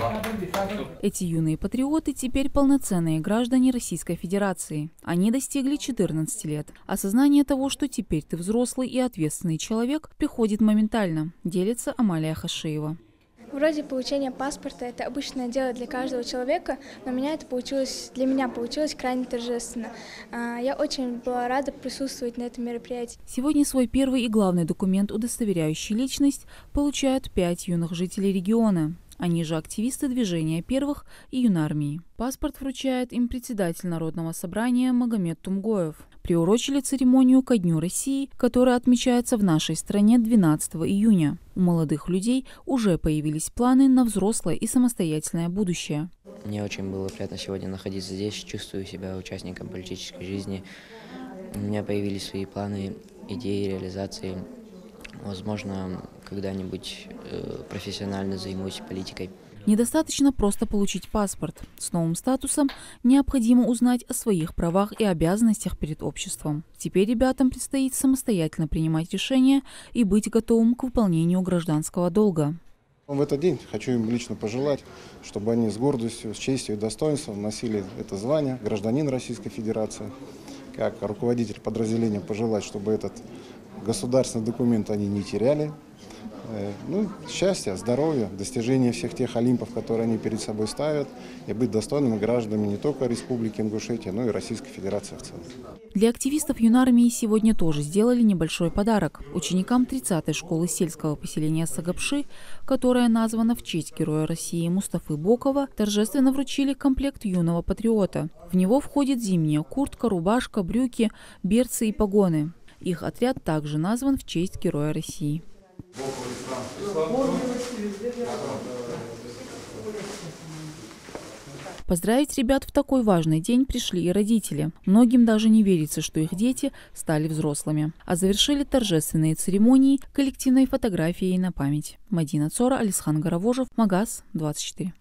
Эти юные патриоты теперь полноценные граждане Российской Федерации. Они достигли 14 лет. Осознание того, что теперь ты взрослый и ответственный человек, приходит моментально, делится Амалия Хашиева. Вроде получение паспорта – это обычное дело для каждого человека, но для меня получилось крайне торжественно. Я очень была рада присутствовать на этом мероприятии. Сегодня свой первый и главный документ, удостоверяющий личность, получают 5 юных жителей региона. Они же активисты движения первых и юнармии. Паспорт вручает им председатель Народного собрания Магомед Тумгоев. Приурочили церемонию ко Дню России, которая отмечается в нашей стране 12 июня. У молодых людей уже появились планы на взрослое и самостоятельное будущее. Мне очень было приятно сегодня находиться здесь, чувствую себя участником политической жизни. У меня появились свои планы, идеи, реализации. Возможно, когда-нибудь профессионально займусь политикой. Недостаточно просто получить паспорт. С новым статусом необходимо узнать о своих правах и обязанностях перед обществом. Теперь ребятам предстоит самостоятельно принимать решения и быть готовым к выполнению гражданского долга. В этот день хочу им лично пожелать, чтобы они с гордостью, с честью и достоинством носили это звание гражданин Российской Федерации. Как руководитель подразделения пожелать, чтобы этот государственный документ они не теряли. Счастья, здоровья, достижения всех тех олимпов, которые они перед собой ставят, и быть достойными гражданами не только Республики Ингушетия, но и Российской Федерации в целом. Для активистов юнармии сегодня тоже сделали небольшой подарок. Ученикам 30-й школы сельского поселения Сагапши, которая названа в честь Героя России Мустафы Бокова, торжественно вручили комплект юного патриота. В него входит зимняя куртка, рубашка, брюки, берцы и погоны. Их отряд также назван в честь Героя России. Поздравить ребят в такой важный день пришли и родители. Многим даже не верится, что их дети стали взрослыми. А завершили торжественные церемонии коллективной фотографией на память. Мадина Цора, Алисхан Гаравожев, Магаз 24.